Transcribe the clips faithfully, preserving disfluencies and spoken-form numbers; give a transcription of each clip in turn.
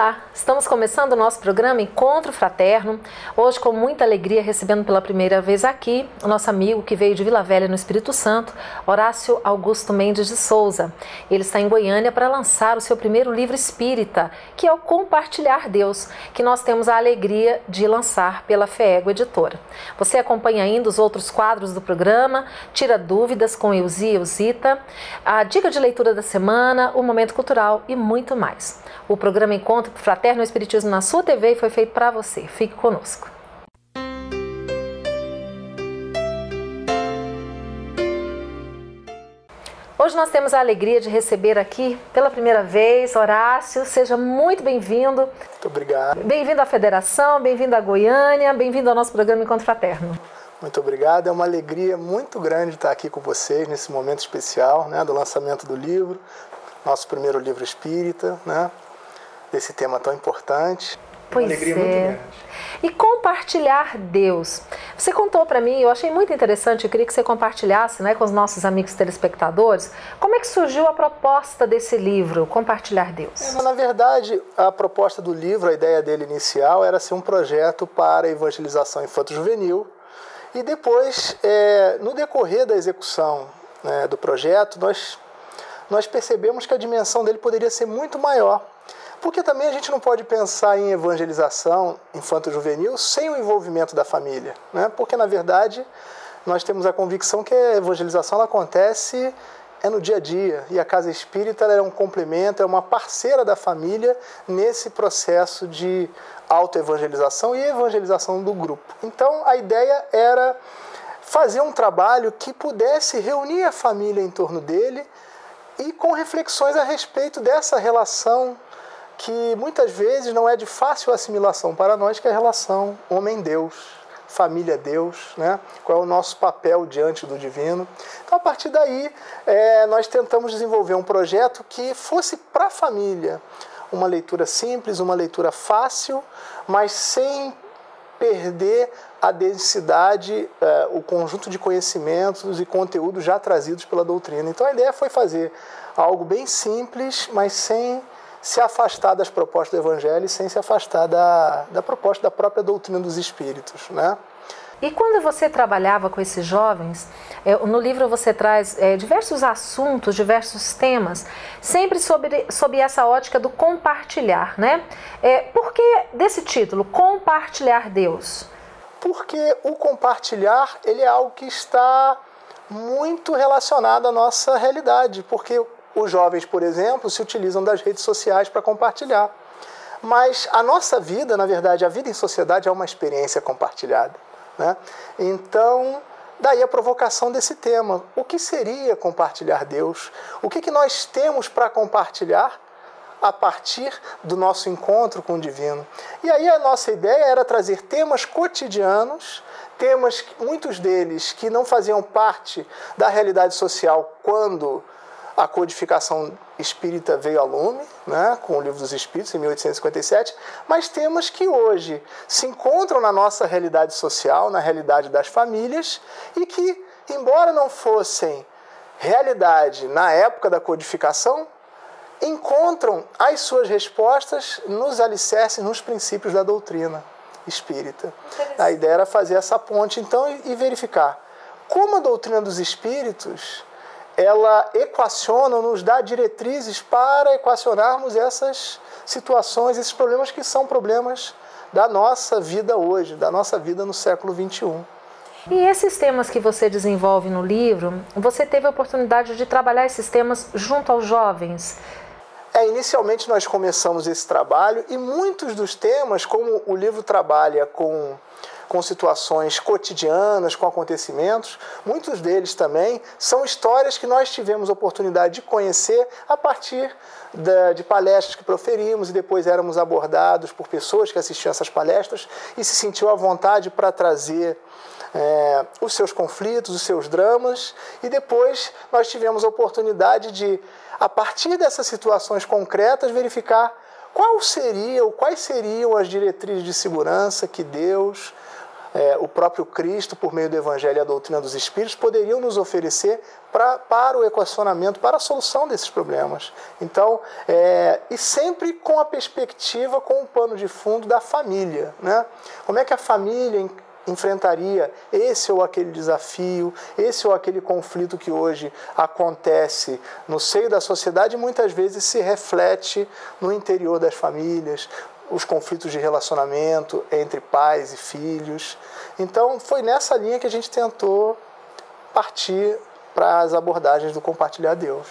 Olá, estamos começando o nosso programa Encontro Fraterno, hoje com muita alegria recebendo pela primeira vez aqui o nosso amigo que veio de Vila Velha no Espírito Santo, Horácio Augusto Mendes de Souza. Ele está em Goiânia para lançar o seu primeiro livro espírita, que é o Compartilhar Deus, que nós temos a alegria de lançar pela FEEGO Editora. Você acompanha ainda os outros quadros do programa, tira dúvidas com Euzi e Euzita, a dica de leitura da semana, o momento cultural e muito mais. O programa Encontro Fraterno Espiritismo na sua T V foi feito para você. Fique conosco. Hoje nós temos a alegria de receber aqui pela primeira vez Horácio. Seja muito bem-vindo. Muito obrigado. Bem-vindo à Federação, bem-vindo à Goiânia, bem-vindo ao nosso programa Encontro Fraterno. Muito obrigado. É uma alegria muito grande estar aqui com vocês nesse momento especial, né, do lançamento do livro, nosso primeiro livro espírita, né? Desse tema tão importante. Pois uma alegria é. muito grande. E compartilhar Deus. Você contou para mim, eu achei muito interessante, eu queria que você compartilhasse, né, com os nossos amigos telespectadores, como é que surgiu a proposta desse livro, Compartilhar Deus? É, na verdade, a proposta do livro, a ideia dele inicial era ser um projeto para evangelização infanto-juvenil. E depois, é, no decorrer da execução, né, do projeto, nós, nós percebemos que a dimensão dele poderia ser muito maior. Porque também a gente não pode pensar em evangelização infanto-juvenil sem o envolvimento da família, né? Porque, na verdade, nós temos a convicção que a evangelização ela acontece é no dia a dia. E a Casa Espírita ela é um complemento, é uma parceira da família nesse processo de autoevangelização e evangelização do grupo. Então, a ideia era fazer um trabalho que pudesse reunir a família em torno dele e com reflexões a respeito dessa relação que muitas vezes não é de fácil assimilação para nós, que é a relação homem-Deus, família-Deus, né? Qual é o nosso papel diante do divino. Então, a partir daí, é, nós tentamos desenvolver um projeto que fosse para a família. Uma leitura simples, uma leitura fácil, mas sem perder a densidade, é, o conjunto de conhecimentos e conteúdos já trazidos pela doutrina. Então, a ideia foi fazer algo bem simples, mas sem se afastar das propostas do Evangelho e sem se afastar da, da proposta da própria doutrina dos Espíritos, né? E quando você trabalhava com esses jovens, é, no livro você traz é, diversos assuntos, diversos temas, sempre sobre, sobre essa ótica do compartilhar, né? É, por que desse título, Compartilhar Deus? Porque o compartilhar ele é algo que está muito relacionado à nossa realidade, porque os jovens, por exemplo, se utilizam das redes sociais para compartilhar. Mas a nossa vida, na verdade, a vida em sociedade é uma experiência compartilhada, né? Então, daí a provocação desse tema. O que seria compartilhar Deus? O que, que nós temos para compartilhar a partir do nosso encontro com o divino? E aí a nossa ideia era trazer temas cotidianos, temas, muitos deles que não faziam parte da realidade social quando a codificação espírita veio ao lume, né, com o Livro dos Espíritos, em mil oitocentos e cinquenta e sete, mas temas que hoje se encontram na nossa realidade social, na realidade das famílias, e que, embora não fossem realidade na época da codificação, encontram as suas respostas nos alicerces, nos princípios da doutrina espírita. A ideia era fazer essa ponte, então, e verificar como a doutrina dos Espíritos ela equaciona, nos dá diretrizes para equacionarmos essas situações, esses problemas que são problemas da nossa vida hoje, da nossa vida no século vinte e um. E esses temas que você desenvolve no livro, você teve a oportunidade de trabalhar esses temas junto aos jovens? É, inicialmente nós começamos esse trabalho e muitos dos temas, como o livro trabalha com com situações cotidianas, com acontecimentos, muitos deles também são histórias que nós tivemos oportunidade de conhecer a partir da, de palestras que proferimos e depois éramos abordados por pessoas que assistiam essas palestras e se sentiu à vontade para trazer é, os seus conflitos, os seus dramas, e depois nós tivemos a oportunidade de, a partir dessas situações concretas, verificar qual seria, ou quais seriam as diretrizes de segurança que Deus, é, o próprio Cristo, por meio do Evangelho e a doutrina dos Espíritos, poderiam nos oferecer pra, para o equacionamento, para a solução desses problemas. Então, é, e sempre com a perspectiva, com o pano de fundo da família, né? Como é que a família enfrentaria esse ou aquele desafio, esse ou aquele conflito que hoje acontece no seio da sociedade e muitas vezes se reflete no interior das famílias, os conflitos de relacionamento entre pais e filhos. Então, foi nessa linha que a gente tentou partir para as abordagens do Compartilhar Deus.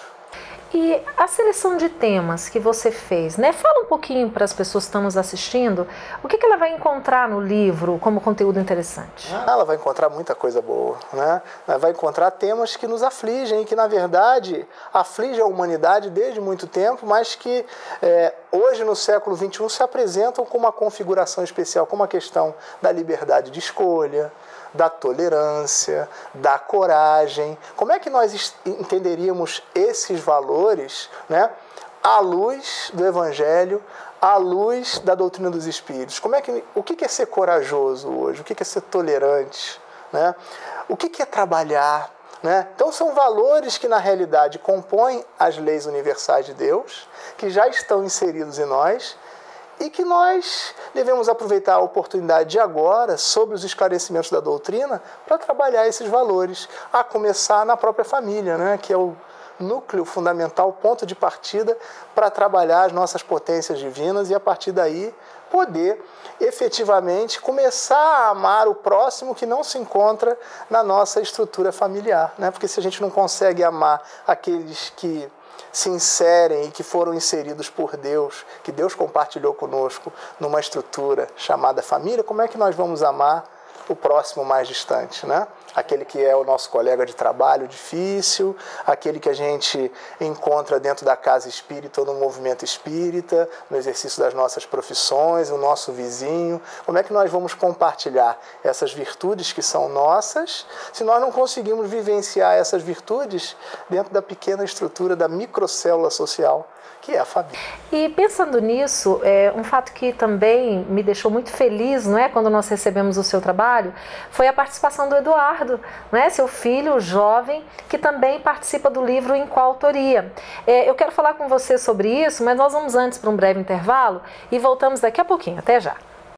E a seleção de temas que você fez, né? Fala um pouquinho para as pessoas que estão nos assistindo, o que, que ela vai encontrar no livro como conteúdo interessante? Ela vai encontrar muita coisa boa, né? Ela vai encontrar temas que nos afligem, que na verdade afligem a humanidade desde muito tempo, mas que é, hoje no século vinte e um se apresentam com uma configuração especial, como a questão da liberdade de escolha, da tolerância, da coragem. Como é que nós entenderíamos esses valores, né, à luz do Evangelho, à luz da doutrina dos Espíritos? Como é que, o que é ser corajoso hoje? O que é ser tolerante? Né? O que é trabalhar? Né? Então são valores que na realidade compõem as leis universais de Deus, que já estão inseridos em nós, e que nós devemos aproveitar a oportunidade de agora, sobre os esclarecimentos da doutrina, para trabalhar esses valores, a começar na própria família, né? Que é o núcleo fundamental, o ponto de partida para trabalhar as nossas potências divinas e, a partir daí, poder efetivamente começar a amar o próximo que não se encontra na nossa estrutura familiar, né? Porque se a gente não consegue amar aqueles que se inserem e que foram inseridos por Deus, que Deus compartilhou conosco numa estrutura chamada família, como é que nós vamos amar o próximo mais distante, né? Aquele que é o nosso colega de trabalho difícil, aquele que a gente encontra dentro da casa espírita ou no movimento espírita, no exercício das nossas profissões, o nosso vizinho. Como é que nós vamos compartilhar essas virtudes que são nossas, se nós não conseguimos vivenciar essas virtudes dentro da pequena estrutura da microcélula social, que é a família? E pensando nisso, é, um fato que também me deixou muito feliz, não é, quando nós recebemos o seu trabalho, foi a participação do Eduardo, não é, seu filho jovem, que também participa do livro em coautoria. É, eu quero falar com você sobre isso, mas nós vamos antes para um breve intervalo e voltamos daqui a pouquinho. Até já!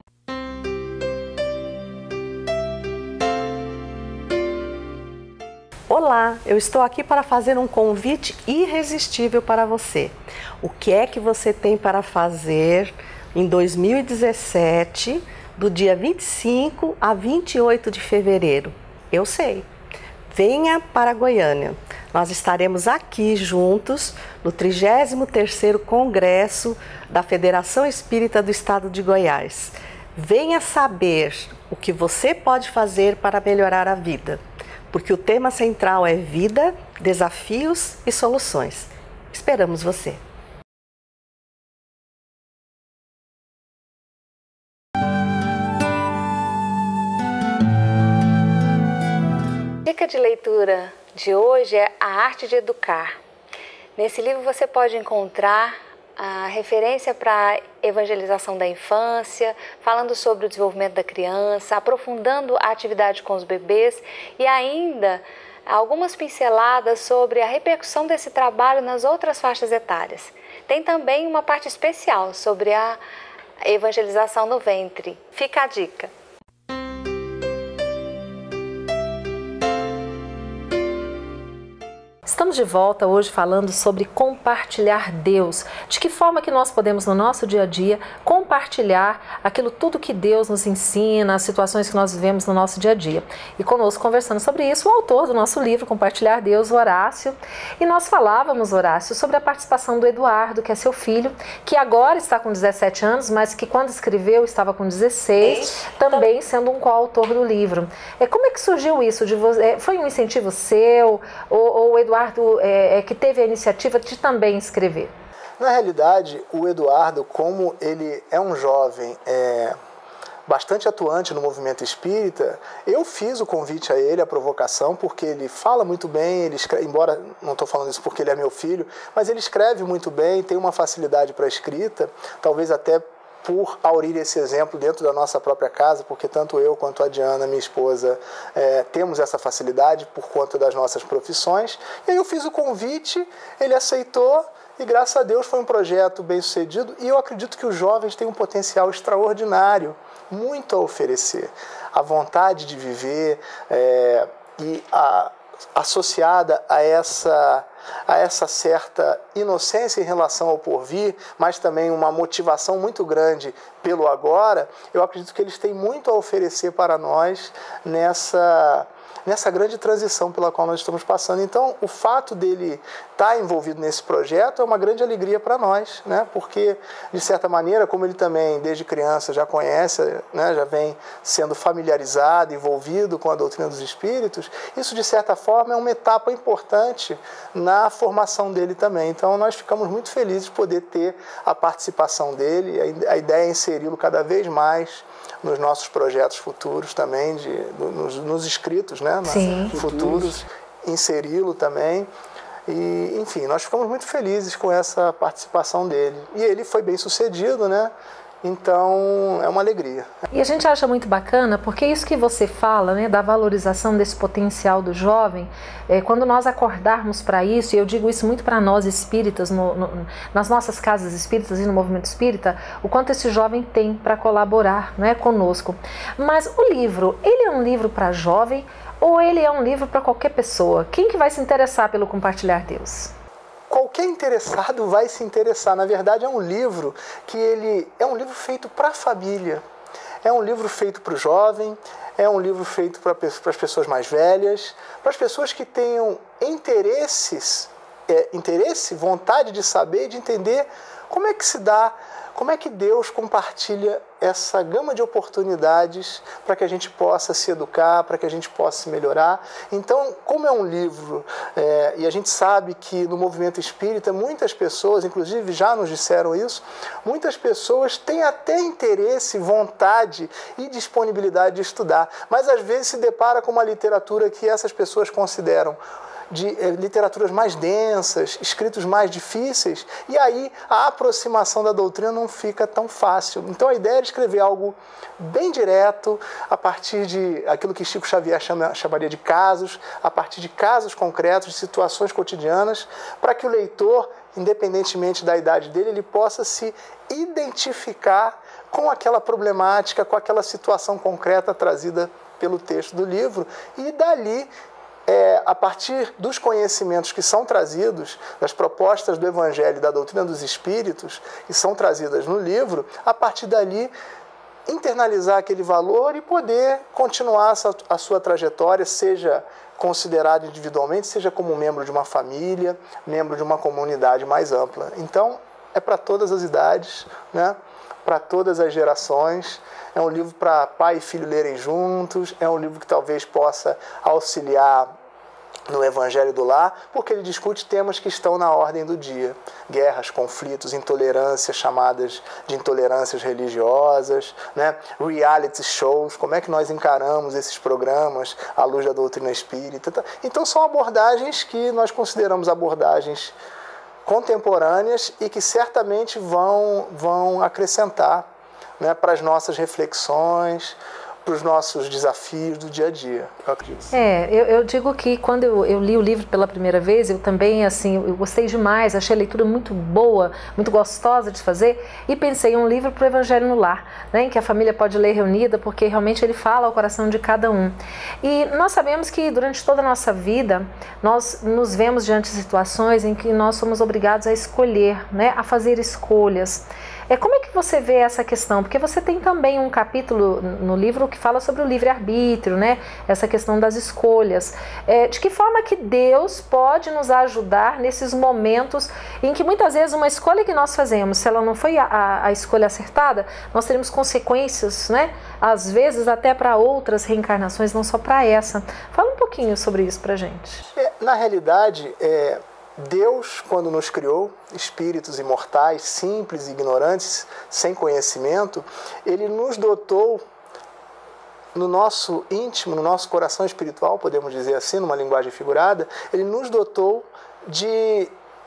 Olá, eu estou aqui para fazer um convite irresistível para você. O que é que você tem para fazer em dois mil e dezessete, do dia vinte e cinco a vinte e oito de fevereiro? Eu sei. Venha para Goiânia. Nós estaremos aqui juntos no trigésimo terceiro Congresso da Federação Espírita do Estado de Goiás. Venha saber o que você pode fazer para melhorar a vida, porque o tema central é vida, desafios e soluções. Esperamos você! A dica de leitura de hoje é A Arte de Educar. Nesse livro você pode encontrar a referência para a evangelização da infância, falando sobre o desenvolvimento da criança, aprofundando a atividade com os bebês e ainda algumas pinceladas sobre a repercussão desse trabalho nas outras faixas etárias. Tem também uma parte especial sobre a evangelização no ventre. Fica a dica! Estamos de volta hoje falando sobre compartilhar Deus. De que forma que nós podemos no nosso dia a dia compartilhar aquilo tudo que Deus nos ensina, as situações que nós vivemos no nosso dia a dia. E conosco conversando sobre isso o autor do nosso livro Compartilhar Deus, o Horácio. E nós falávamos, Horácio, sobre a participação do Eduardo, que é seu filho, que agora está com dezessete anos, mas que quando escreveu estava com dezesseis, também sendo um coautor do livro. É, como é que surgiu isso? De você? Foi um incentivo seu ou, ou o Eduardo É, é, que teve a iniciativa de também escrever? Na realidade, o Eduardo, como ele é um jovem é, bastante atuante no movimento espírita, eu fiz o convite a ele, a provocação, porque ele fala muito bem, ele escreve, embora não estou falando isso porque ele é meu filho, mas ele escreve muito bem, tem uma facilidade para a escrita, talvez até por aurir esse exemplo dentro da nossa própria casa, porque tanto eu quanto a Diana, minha esposa, é, temos essa facilidade por conta das nossas profissões. E aí eu fiz o convite, ele aceitou, e graças a Deus foi um projeto bem sucedido, e eu acredito que os jovens têm um potencial extraordinário, muito a oferecer. A vontade de viver é, e a, associada a essa, a essa certa inocência em relação ao porvir, mas também uma motivação muito grande pelo agora, eu acredito que eles têm muito a oferecer para nós nessa... nessa grande transição pela qual nós estamos passando. Então, o fato dele estar envolvido nesse projeto é uma grande alegria para nós, né? Porque, de certa maneira, como ele também, desde criança, já conhece, né? Já vem sendo familiarizado, envolvido com a doutrina dos espíritos, isso, de certa forma, é uma etapa importante na formação dele também. Então, nós ficamos muito felizes de poder ter a participação dele, a ideia é inseri-lo cada vez mais nos nossos projetos futuros também, de, nos, nos inscritos, né? Sim. Futuros, inseri-lo também. E, enfim, nós ficamos muito felizes com essa participação dele. E ele foi bem sucedido, né? Então, é uma alegria. E a gente acha muito bacana, porque isso que você fala, né, da valorização desse potencial do jovem, é, quando nós acordarmos para isso, e eu digo isso muito para nós espíritas, no, no, nas nossas casas espíritas e no movimento espírita, o quanto esse jovem tem para colaborar, né, conosco. Mas o livro, ele é um livro para jovem ou ele é um livro para qualquer pessoa? Quem que vai se interessar pelo Compartilhar Deus? Qualquer interessado vai se interessar. Na verdade, é um livro que ele é um livro feito para a família. É um livro feito para o jovem, é um livro feito para as pessoas mais velhas, para as pessoas que tenham interesses, é, interesse, vontade de saber, de entender como é que se dá, como é que Deus compartilha essa gama de oportunidades para que a gente possa se educar, para que a gente possa se melhorar. Então, como é um livro, é, e a gente sabe que no movimento espírita muitas pessoas, inclusive já nos disseram isso, muitas pessoas têm até interesse, vontade e disponibilidade de estudar, mas às vezes se depara com uma literatura que essas pessoas consideram de eh, literaturas mais densas, escritos mais difíceis, e aí a aproximação da doutrina não fica tão fácil. Então a ideia é escrever algo bem direto, a partir de aquilo que Chico Xavier chama, chamaria de casos, a partir de casos concretos, de situações cotidianas, para que o leitor, independentemente da idade dele, ele possa se identificar com aquela problemática, com aquela situação concreta trazida pelo texto do livro, e dali É, a partir dos conhecimentos que são trazidos, das propostas do Evangelho e da doutrina dos Espíritos, que são trazidas no livro, a partir dali internalizar aquele valor e poder continuar a sua trajetória, seja considerado individualmente, seja como membro de uma família, membro de uma comunidade mais ampla. Então, é para todas as idades, né? Para todas as gerações. É um livro para pai e filho lerem juntos, é um livro que talvez possa auxiliar no Evangelho do Lar, porque ele discute temas que estão na ordem do dia. Guerras, conflitos, intolerâncias, chamadas de intolerâncias religiosas, né? Reality shows, como é que nós encaramos esses programas à luz da doutrina espírita. Então são abordagens que nós consideramos abordagens contemporâneas e que certamente vão, vão acrescentar, né, para as nossas reflexões, para os nossos desafios do dia a dia, eu acredito. É, eu, eu digo que quando eu, eu li o livro pela primeira vez, eu também, assim, eu gostei demais, achei a leitura muito boa, muito gostosa de fazer, e pensei em um livro para o Evangelho no Lar, né, em que a família pode ler reunida, porque realmente ele fala ao coração de cada um. E nós sabemos que durante toda a nossa vida, nós nos vemos diante de situações em que nós somos obrigados a escolher, né, a fazer escolhas. É, como é que você vê essa questão? Porque você tem também um capítulo no livro que fala sobre o livre-arbítrio, né? Essa questão das escolhas. É, de que forma que Deus pode nos ajudar nesses momentos em que muitas vezes uma escolha que nós fazemos, se ela não foi a, a escolha acertada, nós teremos consequências, né? Às vezes até para outras reencarnações, não só para essa. Fala um pouquinho sobre isso pra gente. É, na realidade, é... Deus, quando nos criou, espíritos imortais, simples e ignorantes, sem conhecimento, Ele nos dotou no nosso íntimo, no nosso coração espiritual, podemos dizer assim, numa linguagem figurada, Ele nos dotou de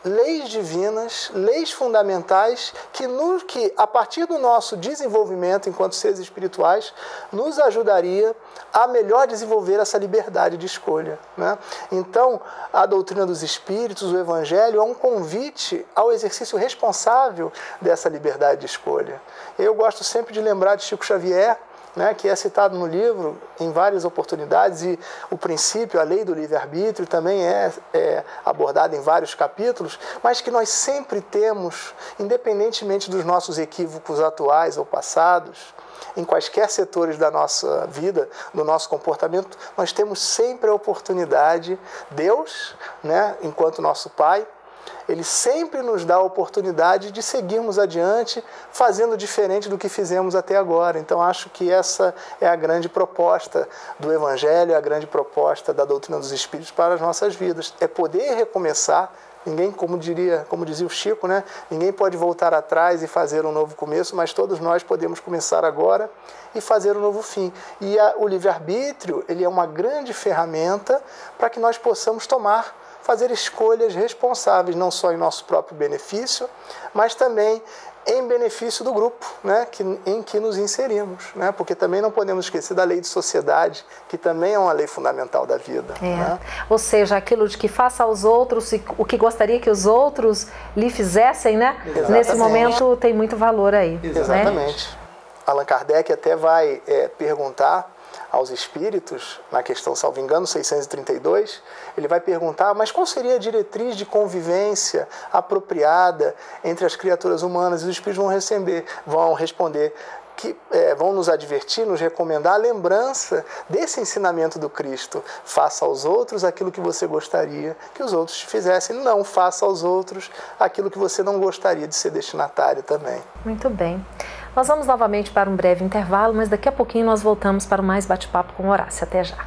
leis divinas, leis fundamentais que, no, que, a partir do nosso desenvolvimento enquanto seres espirituais, nos ajudaria a melhor desenvolver essa liberdade de escolha, né? Então, a doutrina dos espíritos, o Evangelho, é um convite ao exercício responsável dessa liberdade de escolha. Eu gosto sempre de lembrar de Chico Xavier, né, que é citado no livro em várias oportunidades, e o princípio, a lei do livre-arbítrio, também é, é abordada em vários capítulos, mas que nós sempre temos, independentemente dos nossos equívocos atuais ou passados, em quaisquer setores da nossa vida, do nosso comportamento, nós temos sempre a oportunidade, Deus, né, enquanto nosso Pai, Ele sempre nos dá a oportunidade de seguirmos adiante, fazendo diferente do que fizemos até agora. Então, acho que essa é a grande proposta do Evangelho, a grande proposta da doutrina dos Espíritos para as nossas vidas. É poder recomeçar. Ninguém, como diria, como dizia o Chico, né? Ninguém pode voltar atrás e fazer um novo começo, mas todos nós podemos começar agora e fazer um novo fim. E a, o livre-arbítrio, ele é uma grande ferramenta para que nós possamos tomar fazer escolhas responsáveis, não só em nosso próprio benefício, mas também em benefício do grupo, né, que, em que nos inserimos, né, porque também não podemos esquecer da lei de sociedade, que também é uma lei fundamental da vida. É. Né? Ou seja, aquilo de que faça aos outros o que gostaria que os outros lhe fizessem, né? Exatamente. Nesse momento tem muito valor aí. Exatamente. Né? Allan Kardec até vai é, perguntar aos espíritos, na questão, salvo engano, seiscentos e trinta e dois, ele vai perguntar, mas qual seria a diretriz de convivência apropriada entre as criaturas humanas? E os espíritos vão, receber, vão responder, que é, vão nos advertir, nos recomendar a lembrança desse ensinamento do Cristo. Faça aos outros aquilo que você gostaria que os outros te fizessem. Não faça aos outros aquilo que você não gostaria de ser destinatário também. Muito bem. Nós vamos novamente para um breve intervalo, mas daqui a pouquinho nós voltamos para mais bate-papo com Horácio. Até já.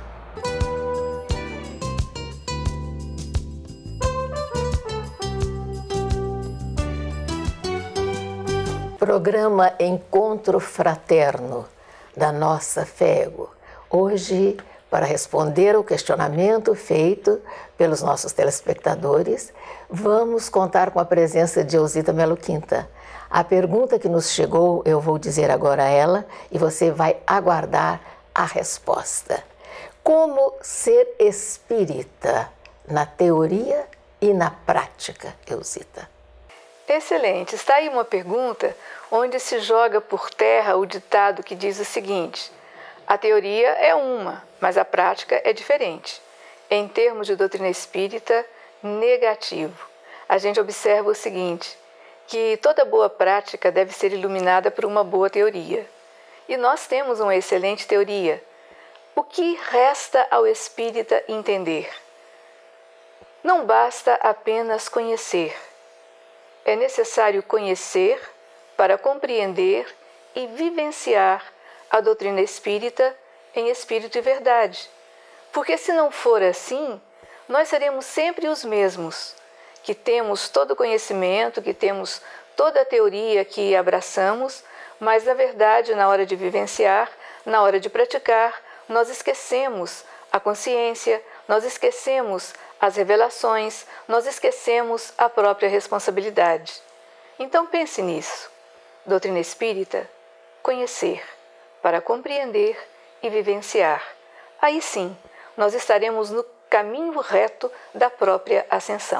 Programa Encontro Fraterno da nossa FEGO. Hoje, para responder ao questionamento feito pelos nossos telespectadores, vamos contar com a presença de Elzita Melo Quinta. A pergunta que nos chegou, eu vou dizer agora a ela e você vai aguardar a resposta. Como ser espírita na teoria e na prática, Elzita? Excelente. Está aí uma pergunta onde se joga por terra o ditado que diz o seguinte: a teoria é uma, mas a prática é diferente. Em termos de doutrina espírita, negativo. A gente observa o seguinte, que toda boa prática deve ser iluminada por uma boa teoria. E nós temos uma excelente teoria. O que resta ao espírita entender? Não basta apenas conhecer. É necessário conhecer para compreender e vivenciar a doutrina espírita em espírito e verdade. Porque se não for assim, nós seremos sempre os mesmos, que temos todo o conhecimento, que temos toda a teoria que abraçamos, mas na verdade, na hora de vivenciar, na hora de praticar, nós esquecemos a consciência, nós esquecemos as revelações, nós esquecemos a própria responsabilidade. Então pense nisso. Doutrina espírita, conhecer, para compreender e vivenciar. Aí sim, nós estaremos no caminho reto da própria ascensão.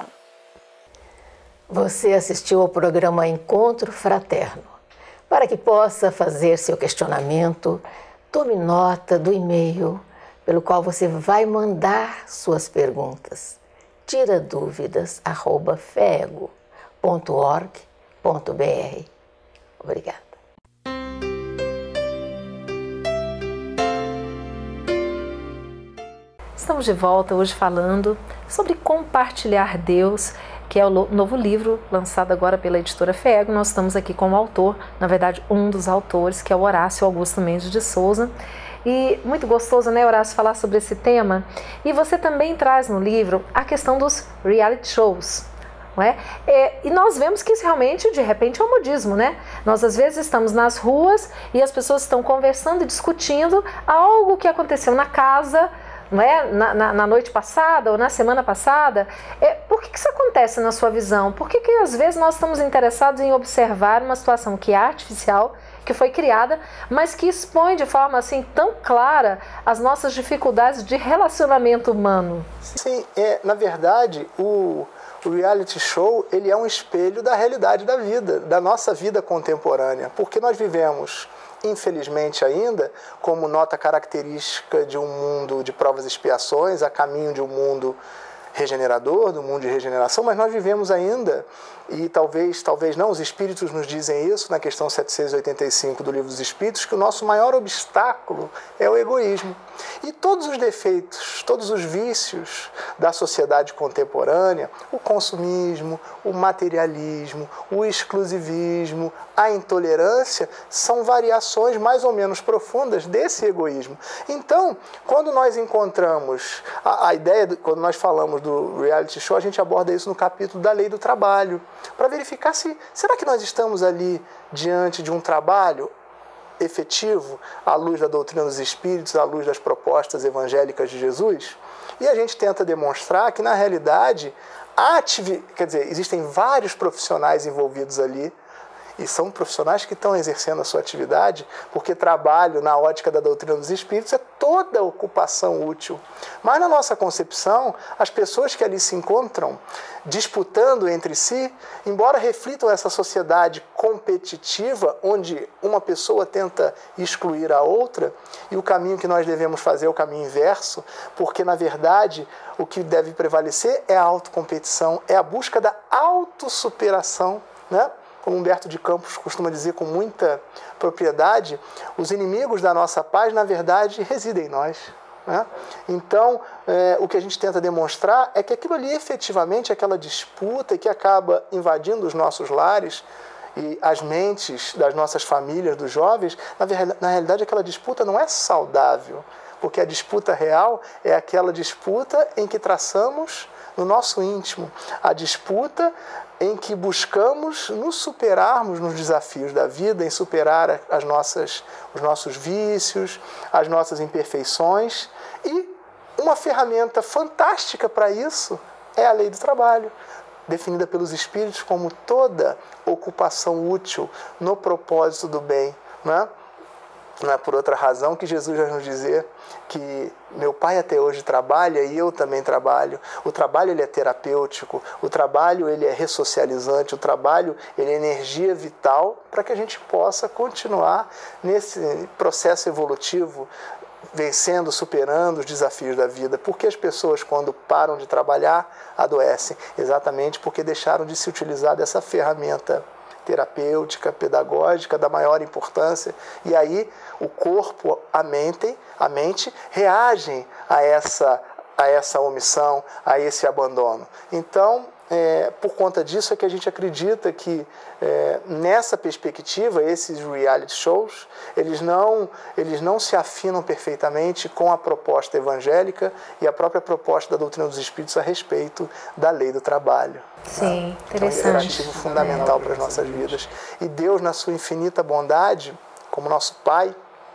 Você assistiu ao programa Encontro Fraterno. Para que possa fazer seu questionamento, tome nota do e-mail pelo qual você vai mandar suas perguntas. tira dúvidas arroba fego ponto org ponto br. Obrigada. Estamos de volta hoje falando sobre compartilhar Deus, que é o novo livro lançado agora pela editora FEGO. Nós estamos aqui com o autor, na verdade um dos autores, que é o Horácio Augusto Mendes de Souza. E muito gostoso, né, Horácio, falar sobre esse tema. E você também traz no livro a questão dos reality shows, não é? É, e nós vemos que isso realmente, de repente, é um modismo, né? Nós, às vezes, estamos nas ruas e as pessoas estão conversando e discutindo algo que aconteceu na casa não é? na, na, na noite passada ou na semana passada. É, por que, que isso acontece na sua visão? Por que, que às vezes nós estamos interessados em observar uma situação que é artificial, que foi criada, mas que expõe de forma assim tão clara as nossas dificuldades de relacionamento humano? Sim, é, na verdade, o, o reality show ele é um espelho da realidade da vida, da nossa vida contemporânea, porque nós vivemos, infelizmente ainda, como nota característica de um mundo de provas e expiações, a caminho de um mundo regenerador, do mundo de regeneração, mas nós vivemos ainda, e talvez, talvez não, os Espíritos nos dizem isso na questão setecentos e oitenta e cinco do Livro dos Espíritos, que o nosso maior obstáculo é o egoísmo. E todos os defeitos, todos os vícios da sociedade contemporânea, o consumismo, o materialismo, o exclusivismo, a intolerância, são variações mais ou menos profundas desse egoísmo. Então, quando nós encontramos a, a ideia, de, quando nós falamos do reality show, a gente aborda isso no capítulo da lei do trabalho, para verificar se, será que nós estamos ali diante de um trabalho efetivo à luz da doutrina dos Espíritos, à luz das propostas evangélicas de Jesus? E a gente tenta demonstrar que, na realidade, ativi... quer dizer, existem vários profissionais envolvidos ali, e são profissionais que estão exercendo a sua atividade, porque trabalho na ótica da doutrina dos Espíritos é toda ocupação útil. Mas na nossa concepção, as pessoas que ali se encontram disputando entre si, embora reflitam essa sociedade competitiva, onde uma pessoa tenta excluir a outra, e o caminho que nós devemos fazer é o caminho inverso, porque na verdade o que deve prevalecer é a autocompetição, é a busca da autossuperação, né? Como Humberto de Campos costuma dizer com muita propriedade, os inimigos da nossa paz, na verdade, residem em nós. Né? Então, é, o que a gente tenta demonstrar é que aquilo ali, efetivamente, aquela disputa que acaba invadindo os nossos lares e as mentes das nossas famílias, dos jovens, na, na realidade, aquela disputa não é saudável, porque a disputa real é aquela disputa em que traçamos no nosso íntimo, a disputa em que buscamos nos superarmos nos desafios da vida, em superar as nossas, os nossos vícios, as nossas imperfeições. E uma ferramenta fantástica para isso é a lei do trabalho, definida pelos Espíritos como toda ocupação útil no propósito do bem, né? Não é por outra razão que Jesus vai nos dizer que meu pai até hoje trabalha e eu também trabalho. O trabalho ele é terapêutico, o trabalho ele é ressocializante, o trabalho ele é energia vital para que a gente possa continuar nesse processo evolutivo, vencendo, superando os desafios da vida. Porque as pessoas, quando param de trabalhar, adoecem? Exatamente porque deixaram de se utilizar dessa ferramenta terapêutica, pedagógica, da maior importância, e aí o corpo, a mente, a mente reagem a essa, a essa omissão, a esse abandono. Então, é, por conta disso é que a gente acredita que é, nessa perspectiva, esses reality shows, eles não, eles não se afinam perfeitamente com a proposta evangélica e a própria proposta da doutrina dos Espíritos a respeito da lei do trabalho. Sim, né? interessante. Então, é um ativo fundamental para as nossas vidas. E Deus, na sua infinita bondade, como nosso Pai,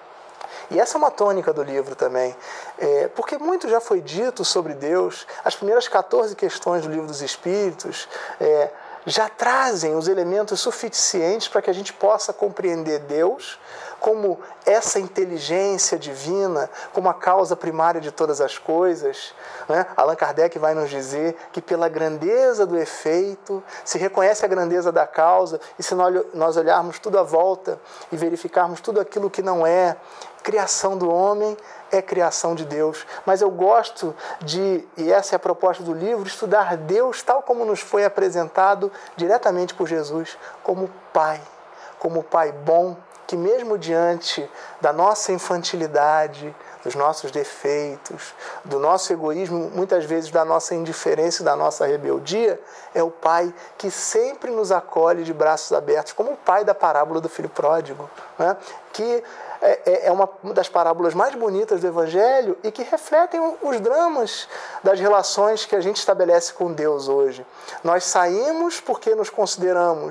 e essa é uma tônica do livro também, é, porque muito já foi dito sobre Deus. As primeiras quatorze questões do Livro dos Espíritos é, já trazem os elementos suficientes para que a gente possa compreender Deus como essa inteligência divina, como a causa primária de todas as coisas. Né? Allan Kardec vai nos dizer que pela grandeza do efeito se reconhece a grandeza da causa, e se nós olharmos tudo à volta e verificarmos tudo aquilo que não é criação do homem, é criação de Deus. Mas eu gosto de, e essa é a proposta do livro, estudar Deus tal como nos foi apresentado diretamente por Jesus, como Pai, como Pai bom, que mesmo diante da nossa infantilidade, dos nossos defeitos, do nosso egoísmo, muitas vezes da nossa indiferença e da nossa rebeldia, é o Pai que sempre nos acolhe de braços abertos, como o Pai da parábola do filho pródigo, né? Que é uma das parábolas mais bonitas do Evangelho e que refletem os dramas das relações que a gente estabelece com Deus hoje. Nós saímos porque nos consideramos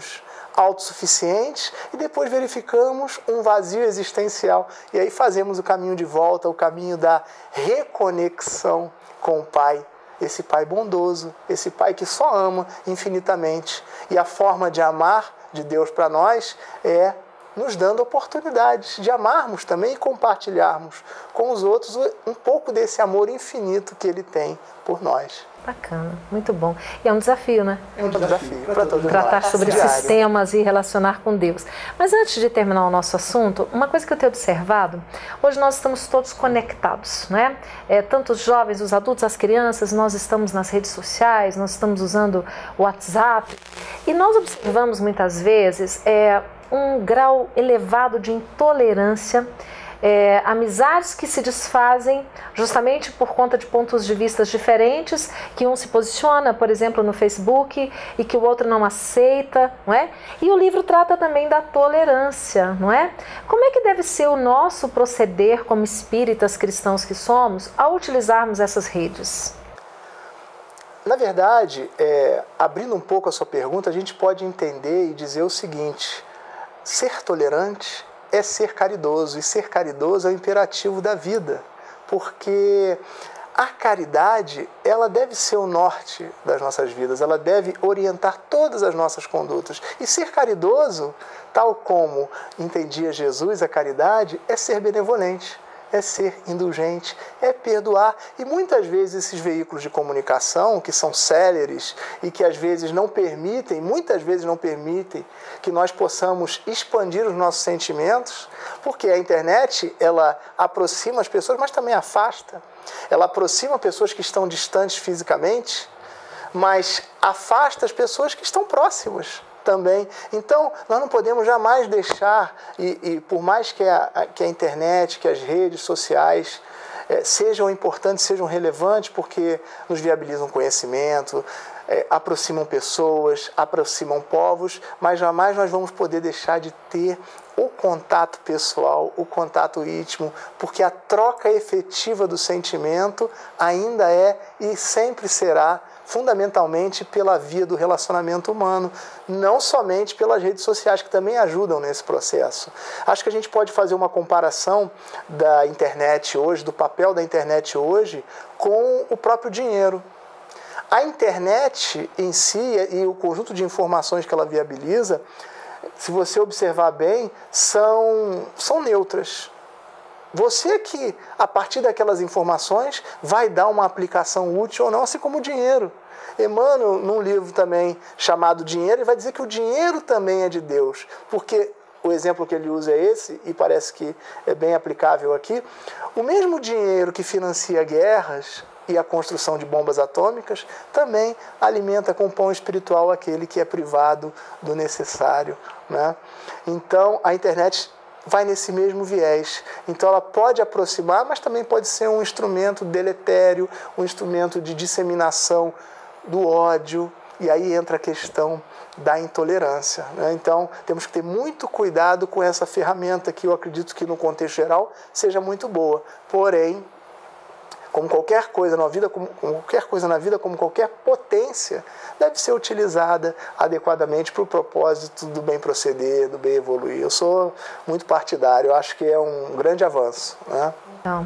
autossuficientes e depois verificamos um vazio existencial. E aí fazemos o caminho de volta, o caminho da reconexão com o Pai. Esse Pai bondoso, esse Pai que só ama infinitamente. E a forma de amar de Deus para nós é nos dando oportunidades de amarmos também e compartilharmos com os outros um pouco desse amor infinito que Ele tem por nós. Bacana, muito bom. E é um desafio, né? É um desafio para todos nós. Tratar sobre Diário. sistemas e relacionar com Deus. Mas antes de terminar o nosso assunto, uma coisa que eu tenho observado, hoje nós estamos todos conectados, né? É, tanto os jovens, os adultos, as crianças, nós estamos nas redes sociais, nós estamos usando o WhatsApp e nós observamos muitas vezes é, um grau elevado de intolerância. É, amizades que se desfazem justamente por conta de pontos de vista diferentes, que um se posiciona, por exemplo, no Facebook e que o outro não aceita, não é? E o livro trata também da tolerância, não é? Como é que deve ser o nosso proceder como espíritas cristãos que somos ao utilizarmos essas redes? Na verdade, é, abrindo um pouco a sua pergunta, a gente pode entender e dizer o seguinte: ser tolerante é ser caridoso, e ser caridoso é o imperativo da vida, porque a caridade, ela deve ser o norte das nossas vidas, ela deve orientar todas as nossas condutas. E ser caridoso, tal como entendia Jesus a caridade, é ser benevolente, é ser indulgente, é perdoar. E muitas vezes esses veículos de comunicação, que são céleres e que às vezes não permitem, muitas vezes não permitem que nós possamos expandir os nossos sentimentos, porque a internet, ela aproxima as pessoas, mas também afasta. Ela aproxima pessoas que estão distantes fisicamente, mas afasta as pessoas que estão próximas também. Então, nós não podemos jamais deixar, e, e por mais que a, que a internet, que as redes sociais é, sejam importantes, sejam relevantes, porque nos viabilizam conhecimento, é, aproximam pessoas, aproximam povos, mas jamais nós vamos poder deixar de ter o contato pessoal, o contato íntimo, porque a troca efetiva do sentimento ainda é e sempre será fundamentalmente pela via do relacionamento humano, não somente pelas redes sociais, que também ajudam nesse processo. Acho que a gente pode fazer uma comparação da internet hoje, do papel da internet hoje, com o próprio dinheiro. A internet em si e o conjunto de informações que ela viabiliza, se você observar bem, são, são neutras. Você que, a partir daquelas informações, vai dar uma aplicação útil ou não, assim como o dinheiro. Emmanuel, num livro também chamado Dinheiro, ele vai dizer que o dinheiro também é de Deus, porque o exemplo que ele usa é esse, e parece que é bem aplicável aqui. O mesmo dinheiro que financia guerras e a construção de bombas atômicas também alimenta com pão espiritual aquele que é privado do necessário, né? Então, a internet vai nesse mesmo viés. Então ela pode aproximar, mas também pode ser um instrumento deletério, um instrumento de disseminação do ódio, e aí entra a questão da intolerância, né? Então temos que ter muito cuidado com essa ferramenta que eu acredito que no contexto geral seja muito boa, porém, como qualquer coisa na vida, como, como qualquer coisa na vida, como qualquer potência, deve ser utilizada adequadamente para o propósito do bem proceder, do bem evoluir. Eu sou muito partidário, eu acho que é um grande avanço, né? Então,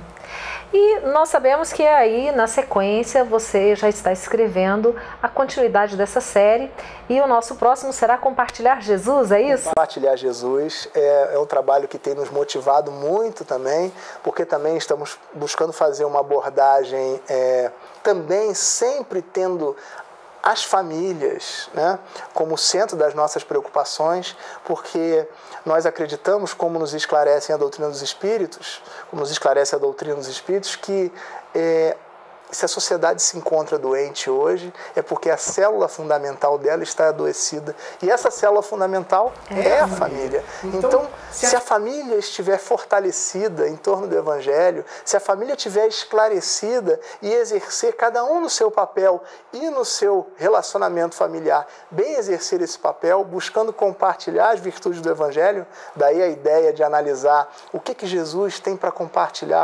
e nós sabemos que aí, na sequência, você já está escrevendo a continuidade dessa série, e o nosso próximo será Compartilhar Jesus, é isso? Compartilhar Jesus é, é um trabalho que tem nos motivado muito também, porque também estamos buscando fazer uma abordagem é, também sempre tendo as famílias, né, como centro das nossas preocupações, porque nós acreditamos, como nos esclarecem a doutrina dos espíritos, como nos esclarece a doutrina dos espíritos, que é, se a sociedade se encontra doente hoje, é porque a célula fundamental dela está adoecida. E essa célula fundamental é, é a família. Então, então se, a... se a família estiver fortalecida em torno do Evangelho, se a família estiver esclarecida e exercer cada um no seu papel e no seu relacionamento familiar, bem exercer esse papel, buscando compartilhar as virtudes do Evangelho, daí a ideia de analisar o que, que Jesus tem para compartilhar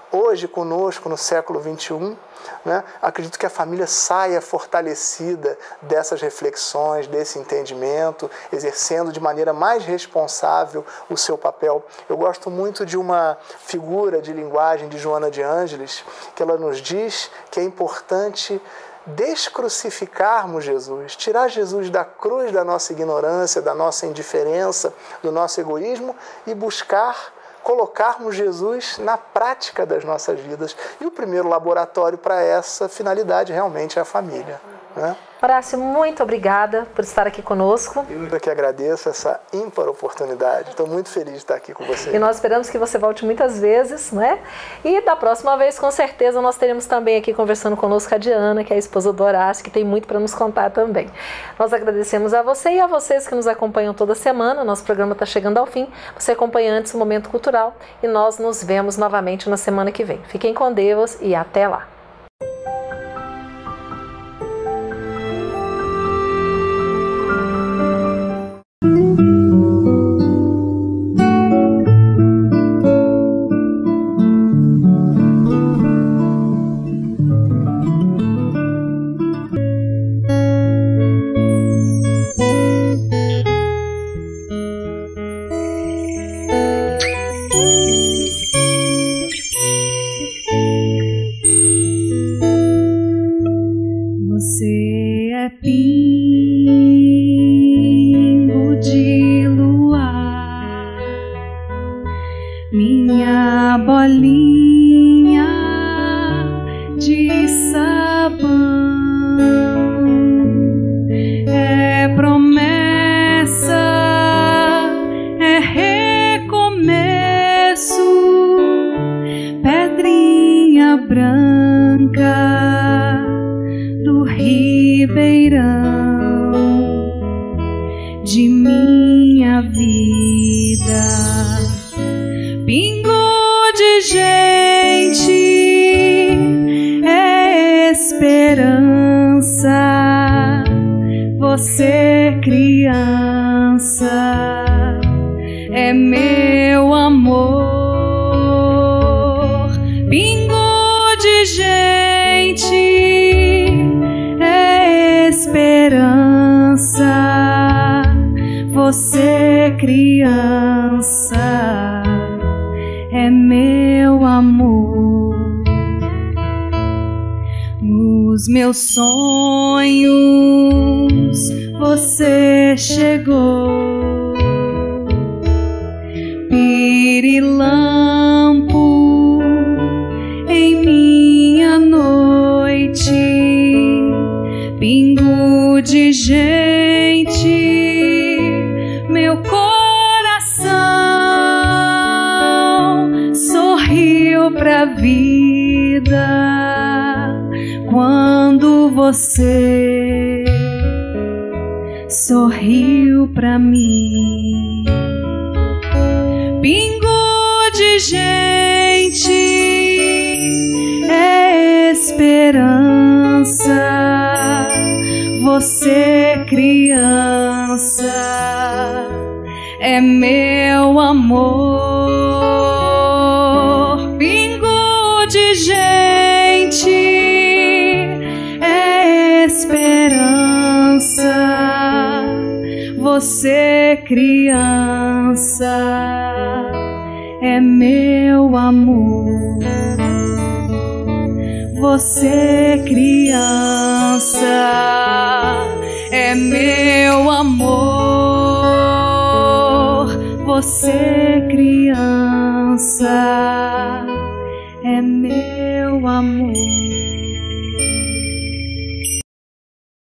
hoje conosco no século vinte e um, né? Acredito que a família saia fortalecida dessas reflexões, desse entendimento, exercendo de maneira mais responsável o seu papel. Eu gosto muito de uma figura de linguagem de Joana de Ângeles, que ela nos diz que é importante descrucificarmos Jesus, tirar Jesus da cruz da nossa ignorância, da nossa indiferença, do nosso egoísmo e buscar colocarmos Jesus na prática das nossas vidas. E o primeiro laboratório para essa finalidade realmente é a família, né? Horácio, muito obrigada por estar aqui conosco. Eu que agradeço essa ímpar oportunidade. Estou muito feliz de estar aqui com você. E nós esperamos que você volte muitas vezes, né? E da próxima vez, com certeza, nós teremos também aqui conversando conosco a Diana, que é a esposa do Horácio, que tem muito para nos contar também. Nós agradecemos a você e a vocês que nos acompanham toda semana. Nosso programa está chegando ao fim. Você acompanha antes o Momento Cultural e nós nos vemos novamente na semana que vem. Fiquem com Deus e até lá. Você, criança, é meu amor. Pingo de gente, é esperança. Você, criança, é meu amor. Nos meus sonhos você chegou, pirilampo em minha noite, pingo de gente, meu coração sorriu pra vida quando você sorriu pra mim. Pingo de gente, é esperança. Você, criança, é meu amor. Pingo de gente, é esperança. Você, criança, é meu amor. Você, criança, é meu amor. Você, criança,